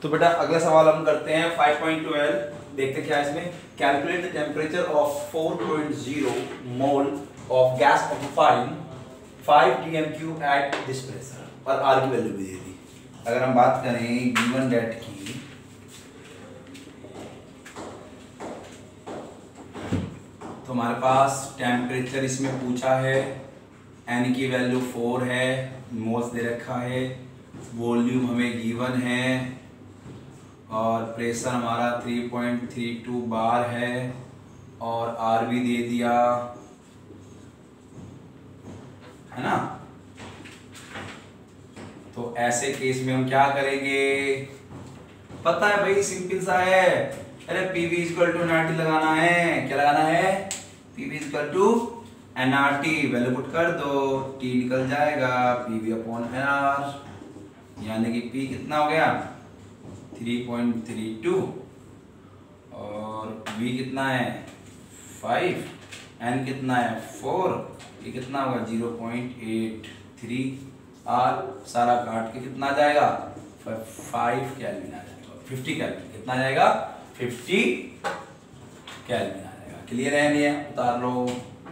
तो बेटा अगला सवाल हम करते हैं 5.12। देखते क्या है इसमें। Calculate the temperature of 4.0 mole of gas occupying 5 dm³ at this pressure और आर की वैल्यू भी दे दी। अगर हम बात करें गिवन डेट की, तो हमारे पास टेम्परेचर इसमें पूछा है, एन की वैल्यू 4 है, मोल्स दे रखा है, वॉल्यूम हमें गिवन है और प्रेशर हमारा 3.32 बार है और आर भी दे दिया है ना। तो ऐसे केस में हम क्या करेंगे, पता है भाई, सिंपल सा है। अरे PV इक्वल टू एनआरटी लगाना है। क्या लगाना है? PV equal to NRT. Value put कर दो, T निकल जाएगा PV अपॉन NR, यानी कि P कितना हो गया 3.32 और V कितना है 5, N कितना है 4, ये कितना होगा 0.83, R सारा काट के कितना आ जाएगा 5 केल्विन आ जाएगा, 50 केल्विन। कितना आ जाएगा 50 केल्विन आ जाएगा। क्लियर है नहीं है? उतार लो।